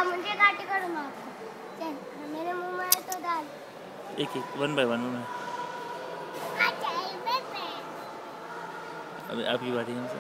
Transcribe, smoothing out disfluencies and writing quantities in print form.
मुझे काटे करूँगा चल मेरे मुंह में तो डाल एक एक 1 बाय 1 में। अभी आपकी बात है हमसे।